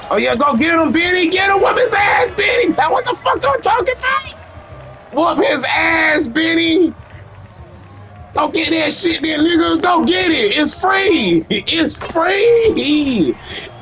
Oh yeah, go get him, Benny. Get him, whoop his ass, Benny. That what the fuck I'm talking about? Whoop his ass, Benny. Go get that shit there, nigga. Go get it. It's free. It's free.